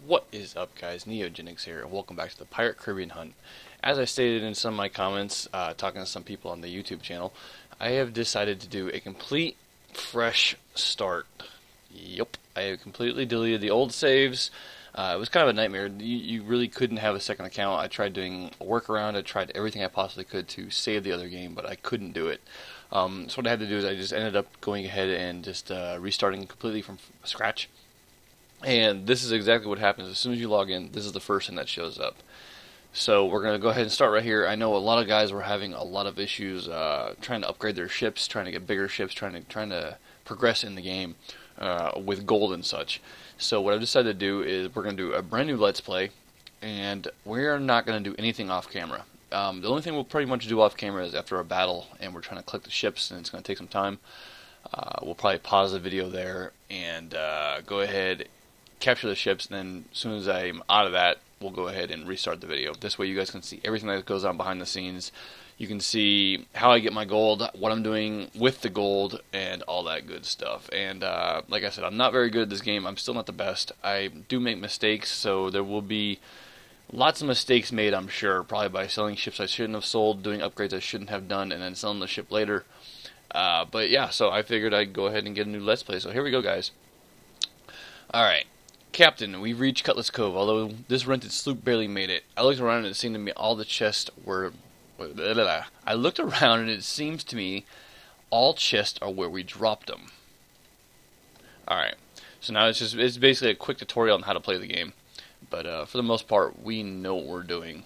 What is up, guys? Neogenics here, and welcome back to the Pirate Caribbean Hunt. As I stated in some of my comments, talking to some people on the YouTube channel, I have decided to do a complete fresh start. Yep, I have completely deleted the old saves. It was kind of a nightmare. You really couldn't have a second account. I tried doing a workaround. I tried everything I possibly could to save the other game, but I couldn't do it. So what I had to do is I just ended up going ahead and just restarting completely from scratch. And this is exactly what happens. As soon as you log in, this is the first thing that shows up. So we're going to go ahead and start right here. I know a lot of guys were having a lot of issues trying to upgrade their ships, trying to get bigger ships, trying to progress in the game with gold and such. So what I've decided to do is we're going to do a brand new Let's Play, and we're not going to do anything off camera. The only thing we'll pretty much do off camera is after a battle, and we're trying to collect the ships, and it's going to take some time. We'll probably pause the video there and go ahead, capture the ships, and then as soon as I'm out of that, we'll go ahead and restart the video. This way you guys can see everything that goes on behind the scenes. You can see how I get my gold, what I'm doing with the gold, and all that good stuff. And like I said, I'm not very good at this game. I'm still not the best. I do make mistakes, so there will be lots of mistakes made, I'm sure, probably by selling ships I shouldn't have sold, doing upgrades I shouldn't have done, and then selling the ship later. But yeah, so I figured I'd go ahead and get a new Let's Play. So here we go, guys. Alright. Captain, we've reached Cutlass Cove, although this rented sloop barely made it. I looked around and it seemed to me all the chests were... I looked around and it seems to me all chests are where we dropped them. Alright, so now it's basically a quick tutorial on how to play the game. But for the most part, we know what we're doing.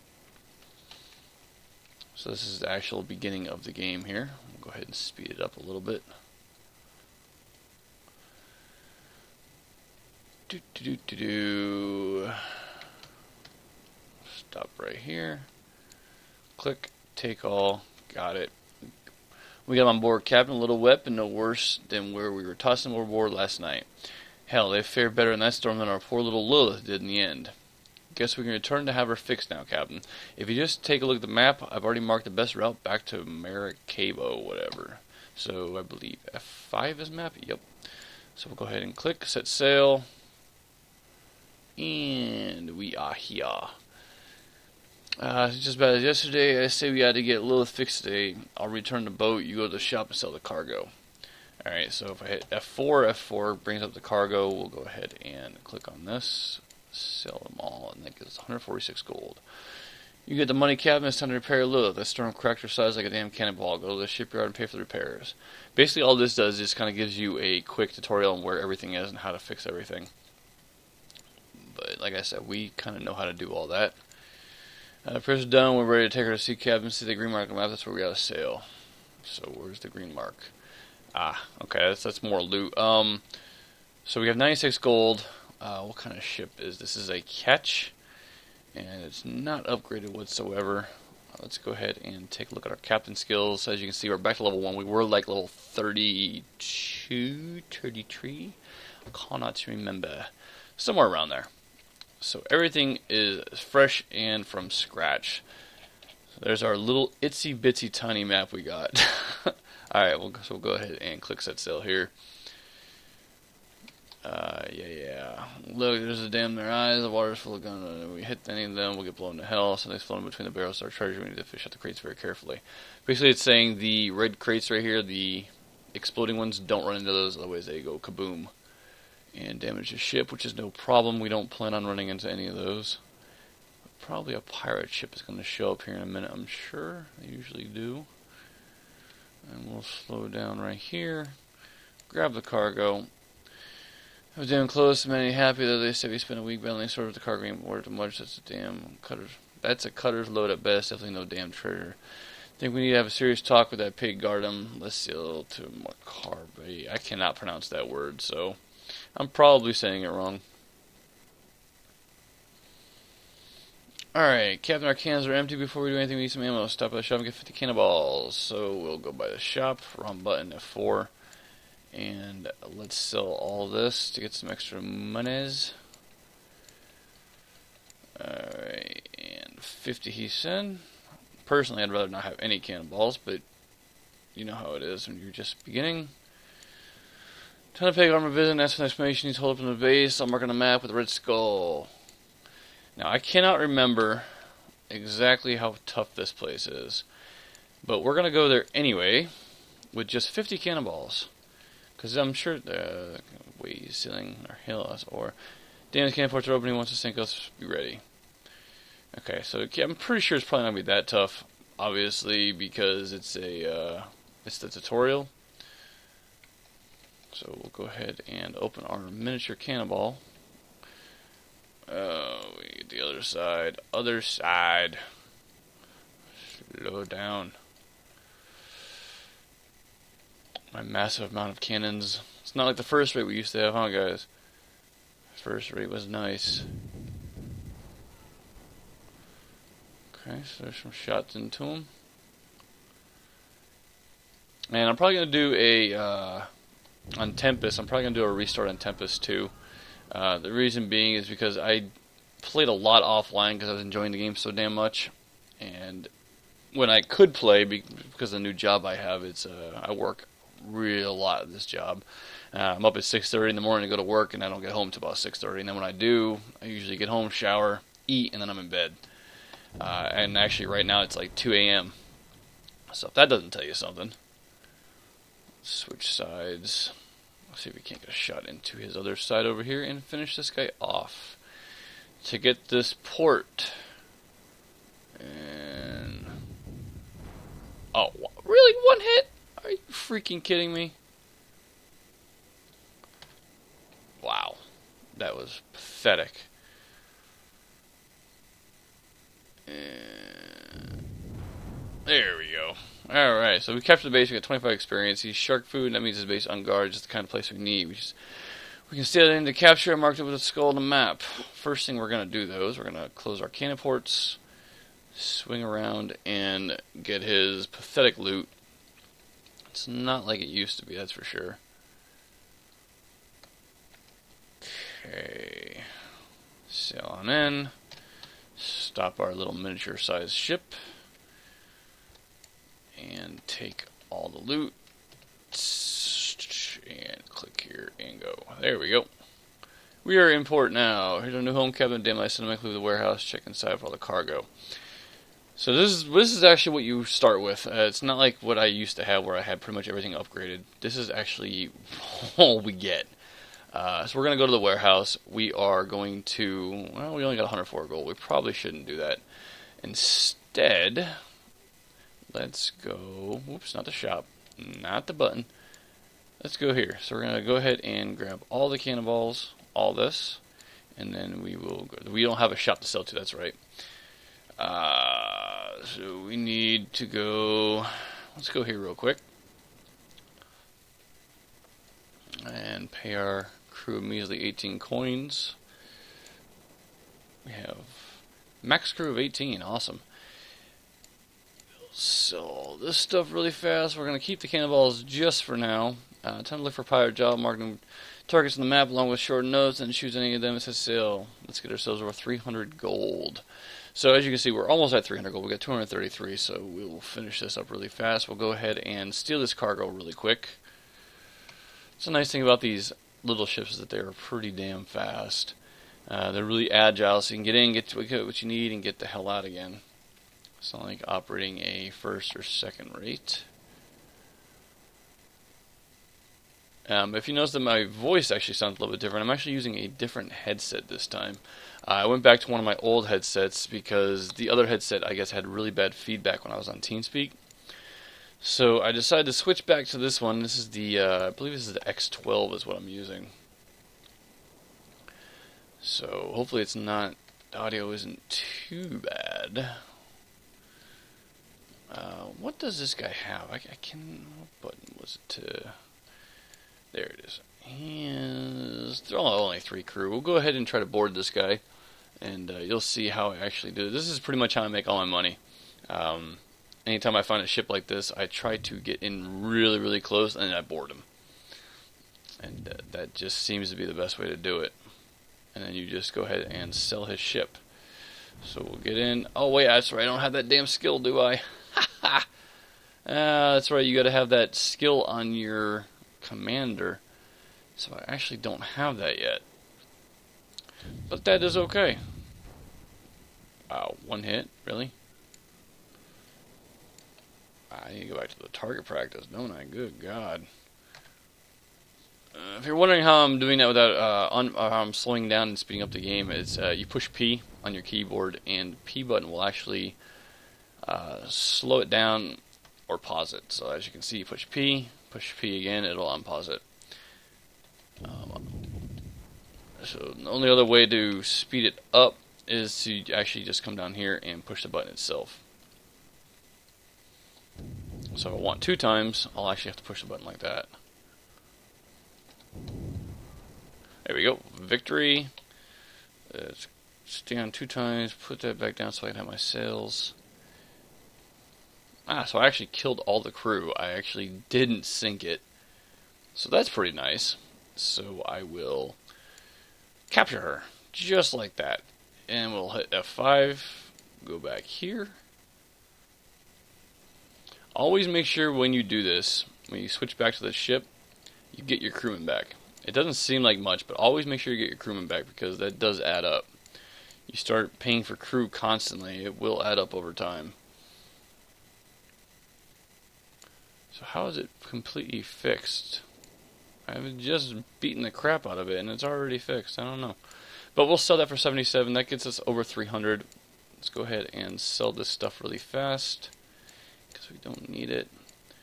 So this is the actual beginning of the game here. We'll go ahead and speed it up a little bit. Stop right here. Click, take all, got it. We got on board Captain, a little wet, but no worse than where we were tossing overboard last night. Hell, they fared better in that storm than our poor little Lilith did in the end. Guess we can return to have her fixed now, Captain. If you just take a look at the map, I've already marked the best route back to Maracaibo, whatever. So I believe F5 is map? Yep. So we'll go ahead and click, set sail. And we are here. Just about as yesterday, I say we had to get Lilith fixed today. I'll return the boat, you go to the shop and sell the cargo. Alright, so if I hit F4 brings up the cargo. We'll go ahead and click on this, sell them all, and that gives us 146 gold. You get the money, Captain. It's time to repair Lilith. That storm cracked her size like a damn cannonball. Go to the shipyard and pay for the repairs. Basically, all this does is kind of gives you a quick tutorial on where everything is and how to fix everything. But like I said, we kind of know how to do all that. Repairs are done. We're ready to take her to sea, Captain. See the green mark on the map. That's where we got to sail. So where's the green mark? Ah, okay. That's more loot. So we have 96 gold. What kind of ship is this? This is a ketch, and it's not upgraded whatsoever. Let's go ahead and take a look at our captain skills. As you can see, we're back to level 1. We were like level 32, 33. I cannot remember. Somewhere around there. So everything is fresh and from scratch. So there's our little itsy bitsy tiny map we got. Alright, so we'll go ahead and click set sail here. Yeah. Look, there's a dam in their eyes. The water's full of guns. If we hit any of them, we'll get blown to hell. Something's floating between the barrels of our treasure. We need to fish out the crates very carefully. Basically, it's saying the red crates right here, the exploding ones, don't run into those. Otherwise, they go kaboom and damage the ship, which is no problem. We don't plan on running into any of those. Probably a pirate ship is going to show up here in a minute, I'm sure. They usually do. And we'll slow down right here. Grab the cargo. I was damn close. Many happy that they said we spent a week battling sort of the cargo in order to much. That's a damn cutter. That's a cutter's load at best. Definitely no damn treasure. Think we need to have a serious talk with that pig Gardam. Let's see a little to Macarbe. I cannot pronounce that word, so I'm probably saying it wrong. Alright, Captain, our cans are empty. Before we do anything, we need some ammo. Stop by the shop and get 50 cannonballs. So we'll go by the shop, wrong button, F4. And let's sell all this to get some extra monies. Alright, and 50 he said. Personally, I'd rather not have any cannonballs, but you know how it is when you're just beginning. Time to pay Armor visit and ask for an explanation. He's hold up in the base. I'll mark on the map with a red skull. Now, I cannot remember exactly how tough this place is, but we're going to go there anyway with just 50 cannonballs. Because I'm sure the ways, ceiling, or hills, or damage cannon ports are opening once the sink goes, be ready. Okay, so I'm pretty sure it's probably not going to be that tough, obviously, because it's it's the tutorial. So we'll go ahead and open our miniature cannonball. We get the other side. Other side. Slow down. My massive amount of cannons. It's not like the first rate we used to have, huh, guys? First rate was nice. Okay, so there's some shots into him. And I'm probably going to do a, on Tempest, I'm probably going to do a restart on Tempest too. The reason being is because I played a lot offline because I was enjoying the game so damn much. And when I could play, because of the new job I have, I work real lot at this job. I'm up at 6:30 in the morning to go to work, and I don't get home till about 6:30. And then when I do, I usually get home, shower, eat, and then I'm in bed. And actually, right now it's like 2 a.m. So if that doesn't tell you something, switch sides. Let's see if we can't get a shot into his other side over here and finish this guy off to get this port. And oh, really? One hit? Are you freaking kidding me? Wow, that was pathetic. And there we go. Alright, so we captured the base, we got 25 experience. He's shark food, and that means his base on guard, just the kind of place we need. We can steal it into capture and mark it with a skull on the map. First thing we're going to do, though, is we're going to close our cannon ports, swing around, and get his pathetic loot. It's not like it used to be, that's for sure. Okay. Sail on in. Stop our little miniature-sized ship. And take all the loot. And click here and go. There we go. We are in port now. Here's our new home cabin. Damn, I cinematically the warehouse. Check inside for all the cargo. So this is actually what you start with. It's not like what I used to have where I had pretty much everything upgraded. This is actually all we get. So we're going to go to the warehouse. We are going to... Well, we only got 104 gold. We probably shouldn't do that. Instead, let's go... Whoops, not the shop. Not the button. Let's go here. So we're going to go ahead and grab all the cannonballs. All this. And then we will... We don't have a shop to sell to, that's right. So we need to go... Let's go here real quick. And pay our crew a measly 18 coins. We have max crew of 18. Awesome. So this stuff really fast. We're going to keep the cannonballs just for now. Time to look for pirate job, marking targets on the map along with short notes, and choose any of them as a sale. Let's get ourselves over 300 gold. So as you can see, we're almost at 300 gold. We got 233, so we will finish this up really fast. We'll go ahead and steal this cargo really quick. It's a nice thing about these little ships is that they're pretty damn fast. They're really agile, so you can get in, get what you need, and get the hell out again. It's not like operating a first or second rate. If you notice that my voice actually sounds a little bit different, I'm actually using a different headset this time. I went back to one of my old headsets because the other headset, I guess, had really bad feedback when I was on TeamSpeak. So I decided to switch back to this one. This is the, I believe this is the X12 is what I'm using. So hopefully it's not, the audio isn't too bad. What does this guy have? I can, what button was it to, there it is. And they're only 3 crew. We'll go ahead and try to board this guy. And you'll see how I actually do it. This is pretty much how I make all my money. Anytime I find a ship like this, I try to get in really, really close, and then I board him. And that just seems to be the best way to do it. And then you just go ahead and sell his ship. So we'll get in. Oh, wait, that's right. I don't have that damn skill, do I? That's right. You got to have that skill on your commander. So I actually don't have that yet. But that is okay. Wow, one hit? Really? I need to go back to the target practice, don't I? Good God. If you're wondering how I'm doing that without how I'm slowing down and speeding up the game, it's you push P on your keyboard, and P button will actually slow it down or pause it. So as you can see, you push P again, it'll unpause it. So the only other way to speed it up is to actually just come down here and push the button itself. So if I want 2 times, I'll actually have to push the button like that. There we go. Victory. Let's stay on 2 times, put that back down so I can have my sails. So I actually killed all the crew. I actually didn't sink it. So that's pretty nice. So I will capture her, just like that. And we'll hit F5, go back here. Always make sure when you do this, when you switch back to the ship, you get your crewmen back. It doesn't seem like much, but always make sure you get your crewmen back, because that does add up. You start paying for crew constantly, it will add up over time. So how is it completely fixed? I've just beaten the crap out of it, and it's already fixed. I don't know. But we'll sell that for 77. That gets us over 300. Let's go ahead and sell this stuff really fast, because we don't need it.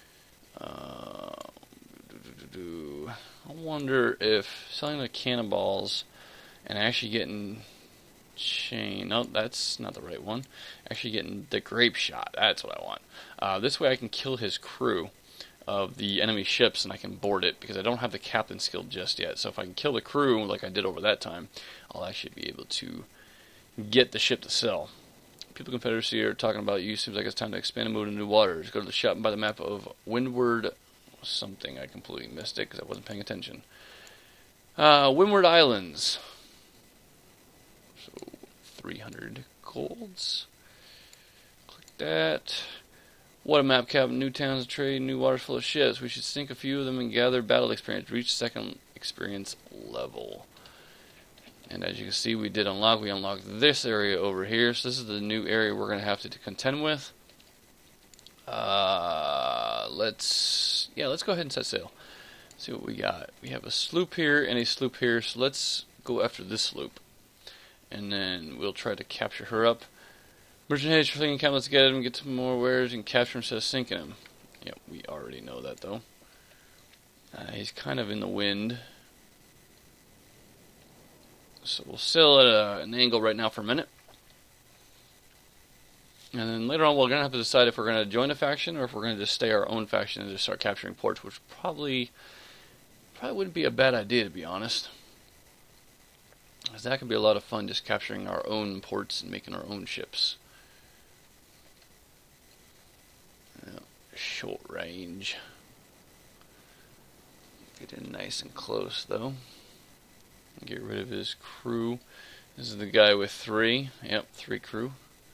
I wonder if selling the cannonballs and actually getting chain. No, that's not the right one. Actually getting the grape shot. That's what I want. This way I can kill his crew of the enemy ships and I can board it, because I don't have the captain skill just yet. So if I can kill the crew like I did over that time, I'll actually be able to get the ship to sell. People competitors here are talking about you. Seems like it's time to expand and move to new waters. Go to the shop and buy the map of Windward something. I completely missed it because I wasn't paying attention. Windward Islands. So 300 golds. Click that. What a map, Captain. New towns to trade, new waters full of ships. We should sink a few of them and gather battle experience. Reach 2nd experience level. And as you can see, we unlocked this area over here. So this is the new area we're going to have to contend with. Let's go ahead and set sail. See what we got. We have a sloop here and a sloop here. So let's go after this sloop, and then we'll try to capture her up. Merchant heads for thinking, let's get him, get some more wares, and capture him instead of sinking him. Yeah, we already know that though. He's kind of in the wind. So we'll sail at an angle right now for a minute. And then later on we're going to have to decide if we're going to join a faction or if we're going to just stay our own faction and just start capturing ports, which probably wouldn't be a bad idea, to be honest. Because that could be a lot of fun, just capturing our own ports and making our own ships. Short range. Get in nice and close though. Get rid of his crew. This is the guy with 3. Yep, 3 crew.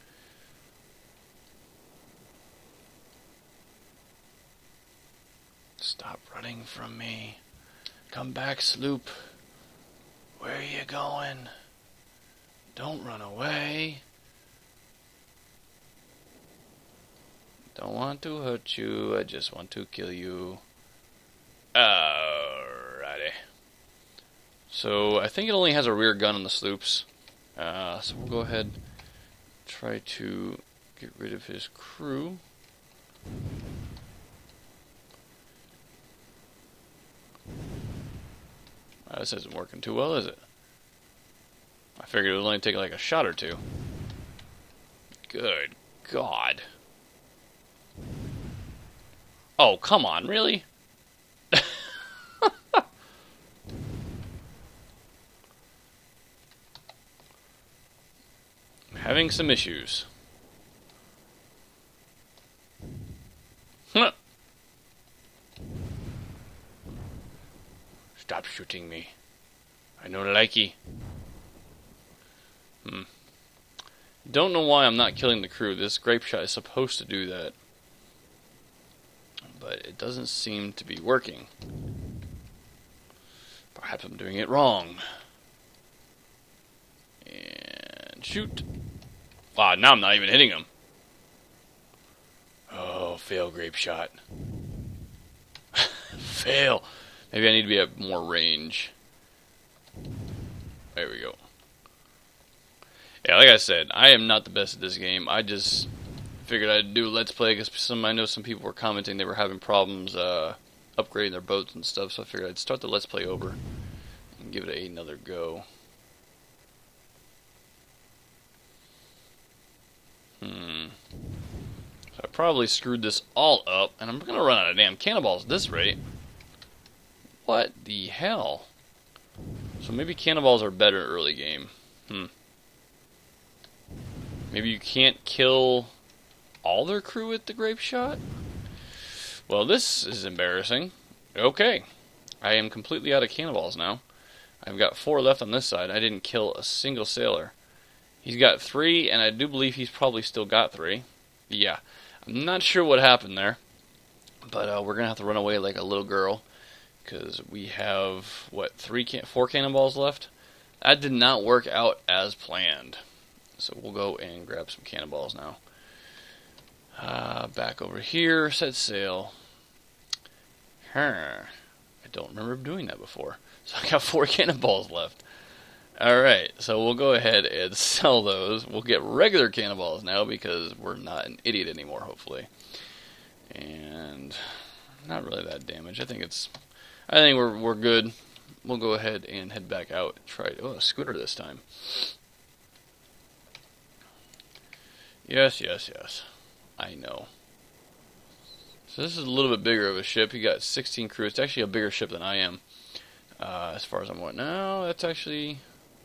Stop running from me. Come back, sloop. Where are you going? Don't run away. Don't want to hurt you. I just want to kill you. Alrighty. So I think it only has a rear gun on the sloops. So we'll go ahead and try to get rid of his crew. This isn't working too well, is it? I figured it would only take like a shot or 2. Good God. Oh, come on, really? I'm having some issues. Stop shooting me. I don't like you. Don't know why I'm not killing the crew. This grape shot is supposed to do that, but it doesn't seem to be working. Perhaps I'm doing it wrong. And shoot. Ah, now I'm not even hitting him. Oh, fail grape shot. Fail. Maybe I need to be at more range. There we go. Yeah, like I said, I am not the best at this game. I just figured I'd do a Let's Play because I know some people were commenting they were having problems upgrading their boats and stuff, so I figured I'd start the Let's Play over and give it another go. So I probably screwed this all up, and I'm going to run out of damn cannonballs at this rate. What the hell? So maybe cannonballs are better early game. Maybe you can't kill all their crew with the grape shot? Well, this is embarrassing. Okay. I am completely out of cannonballs now. I've got 4 left on this side. I didn't kill a single sailor. He's got 3, and I do believe he's probably still got 3. Yeah. I'm not sure what happened there. But we're going to have to run away like a little girl. Because we have, what, 4 cannonballs left? That did not work out as planned. So we'll go and grab some cannonballs now. Back over here, set sail. I don't remember doing that before. So I got 4 cannonballs left. Alright, so we'll go ahead and sell those. We'll get regular cannonballs now because we're not an idiot anymore, hopefully. And not really that damage. I think we're good. We'll go ahead and head back out and try a scooter this time. Yes. I know. So this is a little bit bigger of a ship. You got 16 crew. It's actually a bigger ship than I am. As far as I'm going. No, that's actually...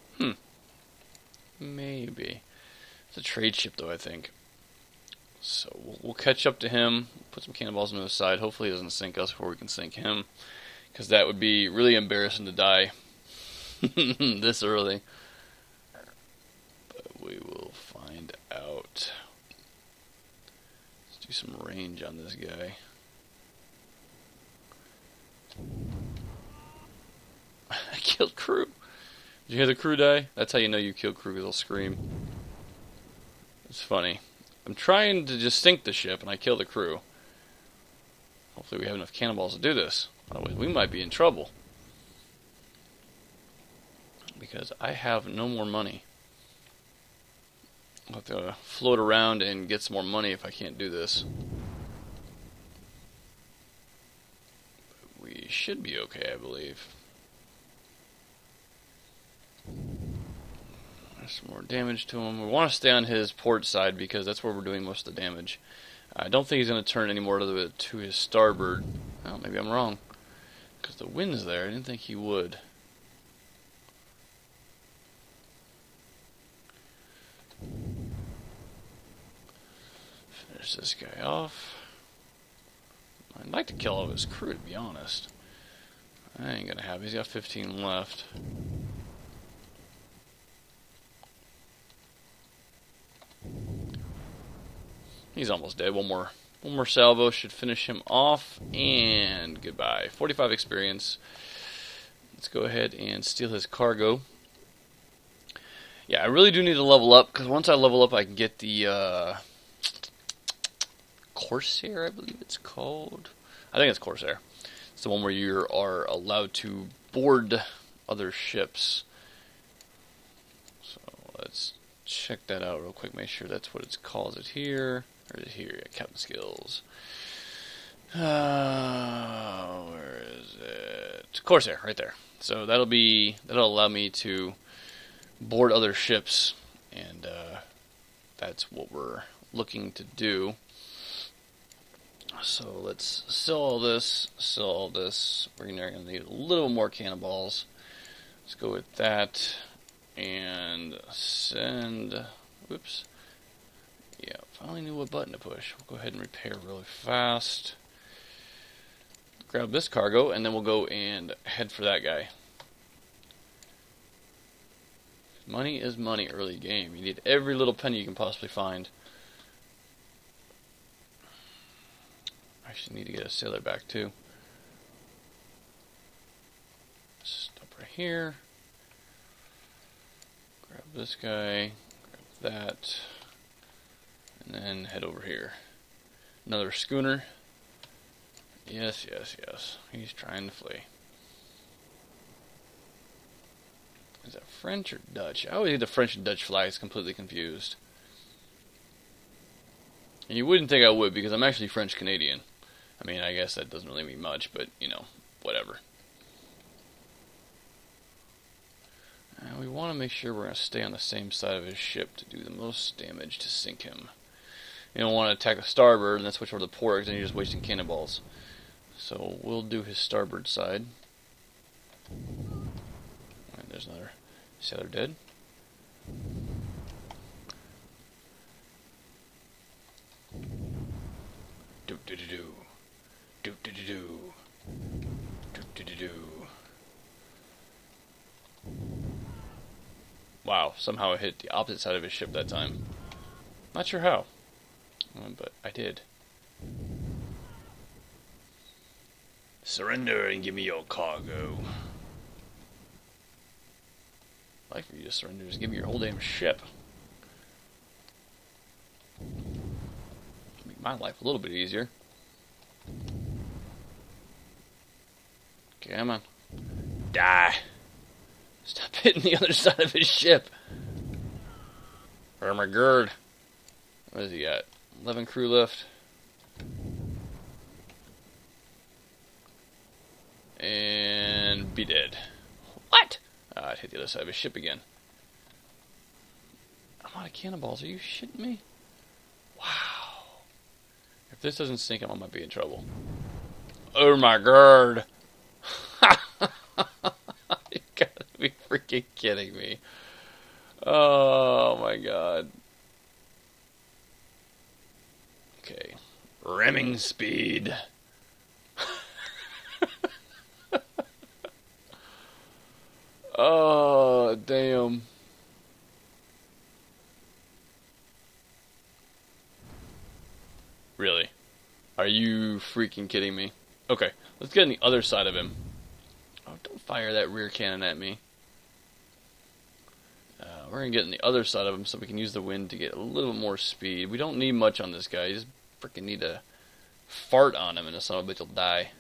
Maybe. It's a trade ship, though, I think. So we'll catch up to him. Put some cannonballs on the side. Hopefully he doesn't sink us before we can sink him. Because that would be really embarrassing to die this early. But we will find out. Let's do some range on this guy. I killed crew. Did you hear the crew die? That's how you know you killed crew, because they'll scream. It's funny. I'm trying to just sink the ship, and I kill the crew. Hopefully we have enough cannonballs to do this. Otherwise, we might be in trouble. Because I have no more money. I'll have to float around and get some more money if I can't do this. But we should be okay, I believe. There's some more damage to him. We want to stay on his port side because that's where we're doing most of the damage. I don't think he's going to turn any more to his starboard. Well, maybe I'm wrong. Because the wind's there. I didn't think he would. Finish this guy off. I'd like to kill all of his crew, to be honest. I ain't going to have. He's got 15 left. He's almost dead. One more salvo should finish him off, and goodbye. 45 experience. Let's go ahead and steal his cargo. Yeah, I really do need to level up, because once I level up I can get the Corsair, I believe it's called. I think it's Corsair. It's the one where you are allowed to board other ships. So let's check that out real quick, make sure that's what it's called. Is it here? Or is it here? Yeah, Captain Skills. Where is it? Corsair, right there. So that'll allow me to board other ships, and that's what we're looking to do. So let's sell all this, sell all this. We're going to need a little more cannonballs. Let's go with that, and send, whoops. Yeah, finally knew what button to push. We'll go ahead and repair really fast. Grab this cargo, and then we'll go and head for that guy. Money is money early game. You need every little penny you can possibly find. I actually need to get a sailor back too. Stop right here. Grab this guy, grab that, and then head over here. Another schooner. Yes, yes, yes. He's trying to flee. Is that French or Dutch? I always get the French and Dutch flags completely confused. And you wouldn't think I would, because I'm actually French-Canadian. I mean, I guess that doesn't really mean much, but, you know, whatever. We want to make sure we're going to stay on the same side of his ship to do the most damage to sink him. You don't want to attack the starboard and then switch over to the port, because then you're just wasting cannonballs. So we'll do his starboard side. And there's another sailor dead. Do do do do. Do do do do. Do do do do. Wow, somehow I hit the opposite side of his ship that time. Not sure how, but I did. Surrender and give me your cargo. I'd like for you to surrender, just give me your whole damn ship. Make my life a little bit easier. Come on. Die. Stop hitting the other side of his ship. Oh my god. What has he got? 11 crew left. And be dead. What? It hit the other side of his ship again. I'm out of cannonballs. Are you shitting me? Wow. If this doesn't sink him, I might be in trouble. Oh my god. You gotta be freaking kidding me. Oh my god. Okay. Ramming speed. Oh, damn. Really? Are you freaking kidding me? Okay, let's get on the other side of him. Oh, don't fire that rear cannon at me. We're going to get on the other side of him so we can use the wind to get a little bit more speed. We don't need much on this guy. You just freaking need to fart on him and the son of a bitch will die.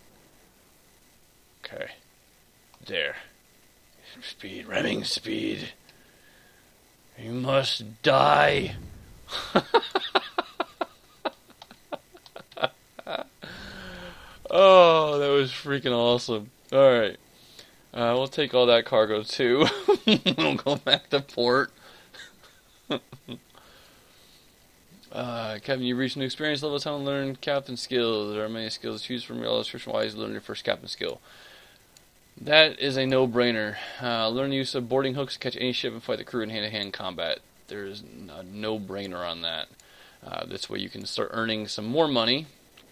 Okay. There. Speed, ramming speed. You must die. Oh, that was freaking awesome. Alright. We'll take all that cargo too. We'll go back to port. Captain, you've reached new experience level. Time to learn captain skills. There are many skills to choose from. Your illustration wise, learn your first captain skill. That is a no-brainer. Learn the use of boarding hooks to catch any ship and fight the crew in hand-to-hand combat. There's a no-brainer on that. This way you can start earning some more money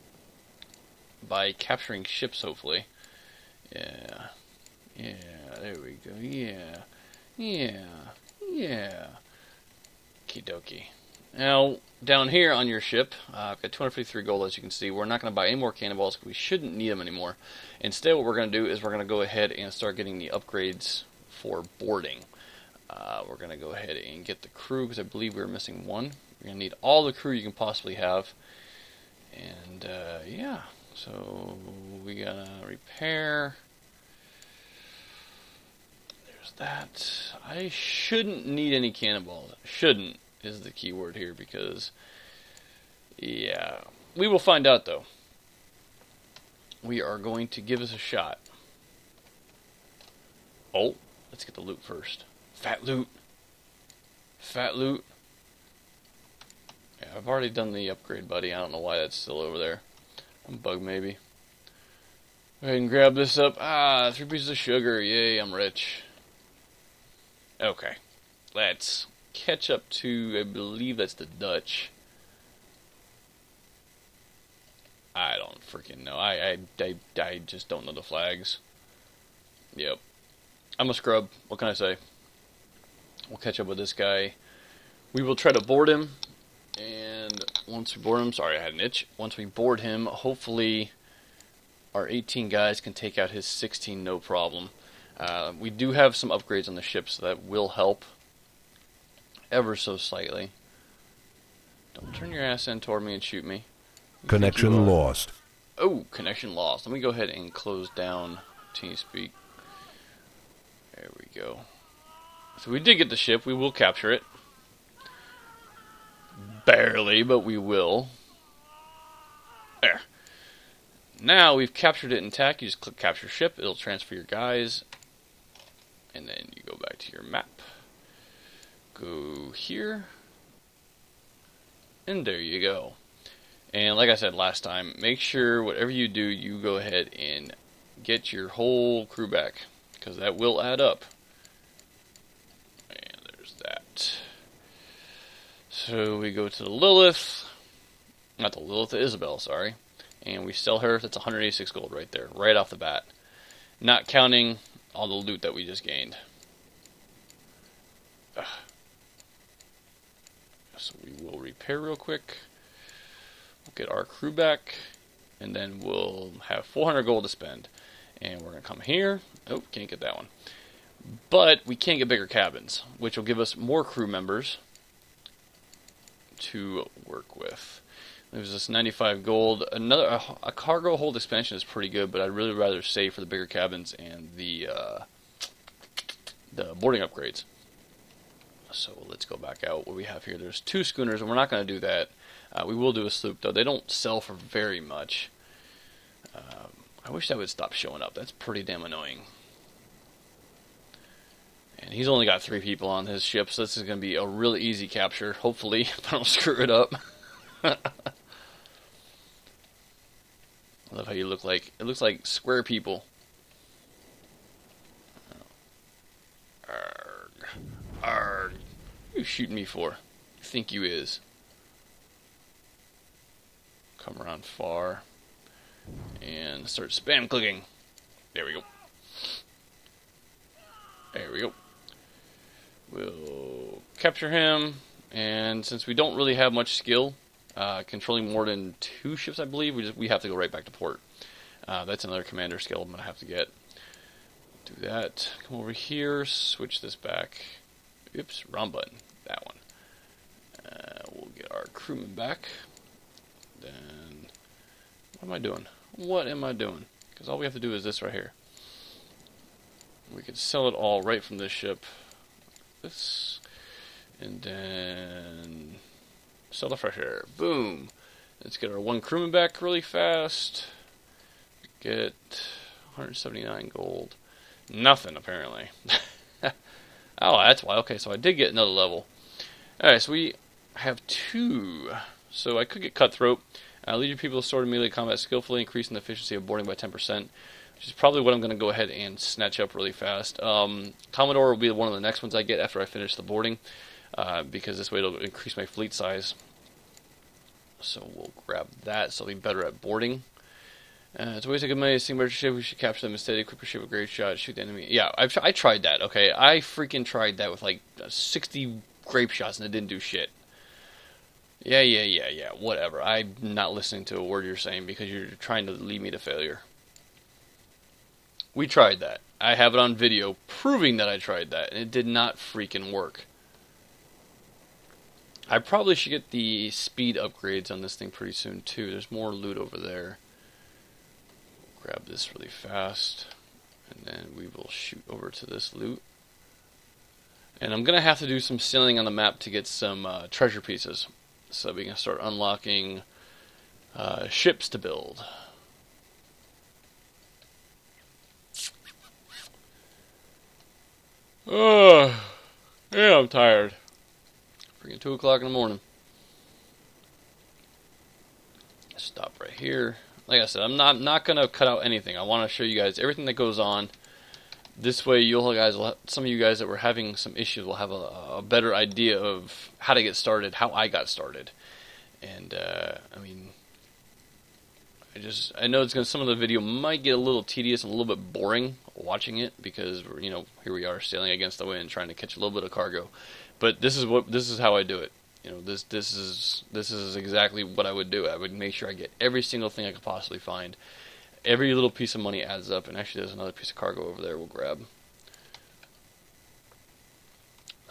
by capturing ships, hopefully. Yeah. Yeah, there we go. Yeah. Yeah. Yeah. Okie dokie. Now, down here on your ship, I've got 253 gold, as you can see. We're not going to buy any more cannonballs because we shouldn't need them anymore. Instead, what we're going to do is we're going to go ahead and start getting the upgrades for boarding. We're going to go ahead and get the crew, because I believe we were missing one. You're going to need all the crew you can possibly have. And, yeah. So, we got to repair. There's that. I shouldn't need any cannonballs. Shouldn't is the key word here, because, yeah. We will find out, though. We are going to give this a shot. Oh, let's get the loot first. Fat loot. Fat loot. Yeah, I've already done the upgrade, buddy. I don't know why that's still over there. I'm bugged, maybe. Go ahead and grab this up. 3 pieces of sugar. Yay, I'm rich. Okay. Let's catch up to, I believe that's the Dutch. I don't freaking know. I just don't know the flags. Yep. I'm a scrub. What can I say? We'll catch up with this guy. We will try to board him. And once we board him, sorry, I had an itch. Once we board him, hopefully our 18 guys can take out his 16 no problem. We do have some upgrades on the ship, so that will help ever so slightly. Don't turn your ass in toward me and shoot me. Connection lost. Oh, connection lost. Let me go ahead and close down TeamSpeak. There we go. So we did get the ship. We will capture it. Barely, but we will. There. Now we've captured it intact. You just click capture ship. It'll transfer your guys. And then you go back to your map. Go here. And there you go. And like I said last time, make sure whatever you do, you go ahead and get your whole crew back, because that will add up. And there's that. So we go to the Lilith. Not the Lilith, the Isabel, sorry. And we sell her. That's 186 gold right there, right off the bat. Not counting all the loot that we just gained. Ugh. So we will repair real quick. We'll get our crew back. And then we'll have 400 gold to spend. And we're going to come here. Oh, can't get that one. But we can get bigger cabins, which will give us more crew members to work with. There's this 95 gold. A cargo hold expansion is pretty good, but I'd really rather save for the bigger cabins and the boarding upgrades. So let's go back out. What we have here, there's 2 schooners, and we're not going to do that. We will do a sloop, though. They don't sell for very much. I wish that would stop showing up. That's pretty damn annoying. And he's only got 3 people on his ship, so this is going to be a really easy capture, hopefully, if I don't screw it up. I love how you look like. It looks like square people. Arrgh. Arrgh. What are you shooting me for? You think you is? Come around far. And start spam clicking. There we go. There we go. We'll capture him. And since we don't really have much skill controlling more than 2 ships, I believe, we have to go right back to port. That's another commander skill I'm going to have to get. Do that. Come over here. Switch this back. Oops, wrong button. That one. We'll get our crewman back. Then, what am I doing? What am I doing? Because all we have to do is this right here. We could sell it all right from this ship. This. And then sell the fresh air. Boom. Let's get our 1 crewman back really fast. Get 179 gold. Nothing, apparently. Oh, that's why. Okay, so I did get another level. Alright, so we have 2. So I could get Cutthroat. Lead your people to sword and melee combat skillfully, increasing the efficiency of boarding by 10%. Which is probably what I'm going to go ahead and snatch up really fast. Commodore will be one of the next ones I get after I finish the boarding. Because this way it'll increase my fleet size. So we'll grab that, so I'll be better at boarding. It's always a good money to see merchant ship. We should capture them instead. Equip your ship with great shot. Shoot the enemy. Yeah, I tried that. Okay, I freaking tried that with like 60 grape shots and it didn't do shit. Yeah. Whatever. I'm not listening to a word you're saying because you're trying to lead me to failure. We tried that. I have it on video proving that I tried that, and it did not freaking work. I probably should get the speed upgrades on this thing pretty soon too. There's more loot over there. Grab this really fast. And then we will shoot over to this loot. And I'm going to have to do some sailing on the map to get some treasure pieces. So we can start unlocking ships to build. Oh, yeah, I'm tired. Freaking 2 o'clock in the morning. Stop right here. Like I said, I'm not gonna cut out anything. I want to show you guys everything that goes on. This way, some of you guys that were having some issues will have a better idea of how to get started, how I got started. And I mean, I know some of the video might get a little tedious and a little bit boring watching it because here we are sailing against the wind trying to catch a little bit of cargo. But this is how I do it. This is exactly what I would do. I would make sure I get every single thing I could possibly find. Every little piece of money adds up, and actually there's another piece of cargo over there we'll grab.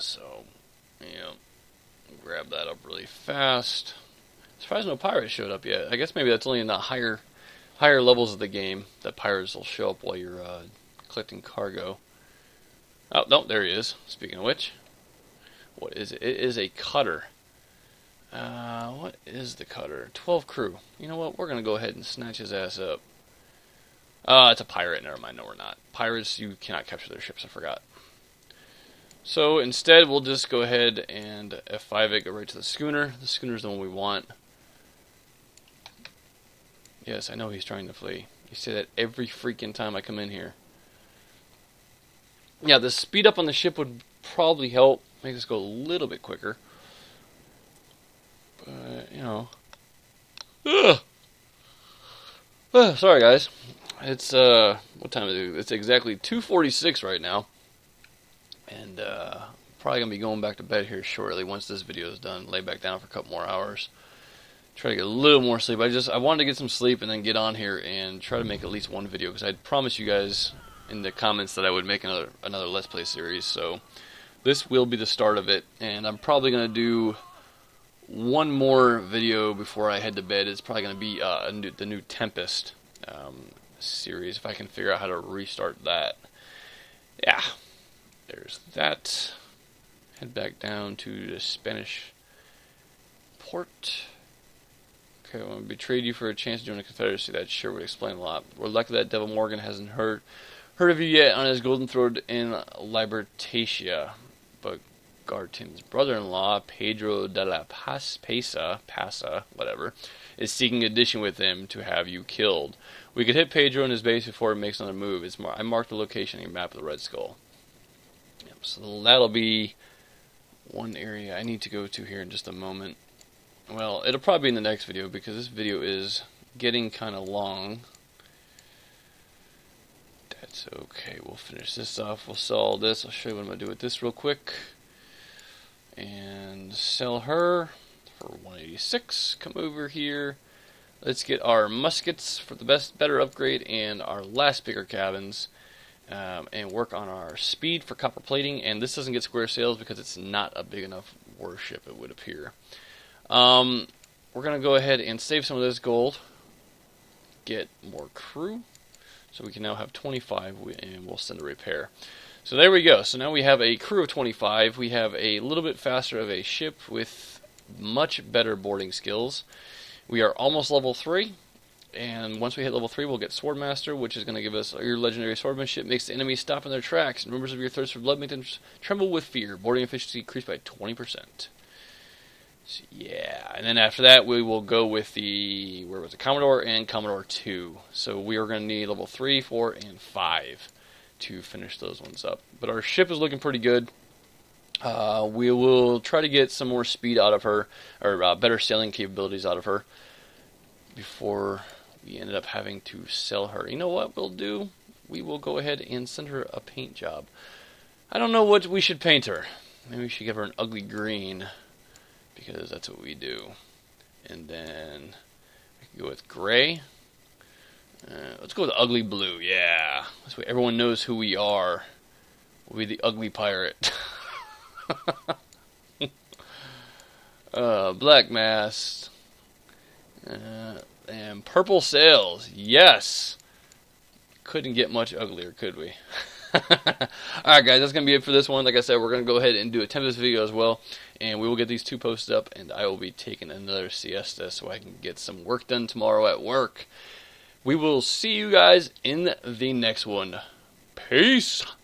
So, yeah, grab that up really fast. Surprised no pirates showed up yet. I guess maybe that's only in the higher levels of the game that pirates will show up while you're collecting cargo. Oh, no, there he is. Speaking of which, what is it? It is a cutter. What is the cutter? 12 crew. You know what? We're going to go ahead and snatch his ass up. It's a pirate. Never mind. No, we're not. Pirates, you cannot capture their ships. I forgot. So instead, we'll just go ahead and F5 it, go right to the schooner. The schooner's the one we want. Yes, I know he's trying to flee. You say that every freaking time I come in here. Yeah, the speed up on the ship would probably help. Make this go a little bit quicker. But, you know. Sorry, guys. It's, what time is it? It's exactly 2:46 right now. And, probably going to be going back to bed here shortly once this video is done. Lay back down for a couple more hours. Try to get a little more sleep. I wanted to get some sleep and then get on here and try to make at least one video. Because I promised you guys in the comments that I would make another Let's Play series. So, this will be the start of it. And I'm probably going to do one more video before I head to bed. It's probably going to be the new Tempest series, if I can figure out how to restart that. Yeah, there's that. Head back down to the Spanish port. Okay, when I betrayed you for a chance to join the Confederacy, that sure would explain a lot. We're lucky that Devil Morgan hasn't heard of you yet on his golden throne in Libertatia. But Gartim's brother-in-law, Pedro de la Pasa, whatever, is seeking addition with him to have you killed. We could hit Pedro in his base before he makes another move. I marked the location on your map of the Red Skull. Yep, so that'll be one area I need to go to here in just a moment. Well, it'll probably be in the next video because this video is getting kind of long. That's okay. We'll finish this off. We'll sell all this. I'll show you what I'm going to do with this real quick. And sell her for 186. Come over here. Let's get our muskets for the better upgrade and our last bigger cabins. And work on our speed for copper plating. And this doesn't get square sails because it's not a big enough warship, it would appear. We're going to go ahead and save some of this gold. Get more crew. So we can now have 25 and we'll send a repair. So there we go. So now we have a crew of 25. We have a little bit faster of a ship with much better boarding skills. We are almost level 3. And once we hit level 3, we'll get Swordmaster, which is going to give us your legendary swordsmanship. Makes the enemy stop in their tracks. And rumors of your thirst for blood make them tremble with fear. Boarding efficiency increased by 20%. So, yeah, and then after that, we will go with the, where was it, Commodore and Commodore 2. So we are going to need level 3, 4, and 5 to finish those ones up. But our ship is looking pretty good. We will try to get some more speed out of her, or better sailing capabilities out of her, before we ended up having to sell her. You know what we'll do? We will go ahead and send her a paint job. I don't know what we should paint her. Maybe we should give her an ugly green, because that's what we do. And then we can go with gray. Let's go with ugly blue, yeah. This way everyone knows who we are. We'll be the ugly pirate. Black mast. And purple sails, yes! Couldn't get much uglier, could we? Alright guys, that's going to be it for this one. Like I said, we're going to go ahead and do a Tempest video as well. And we will get these 2 posted up, and I will be taking another siesta so I can get some work done tomorrow at work. We will see you guys in the next one. Peace!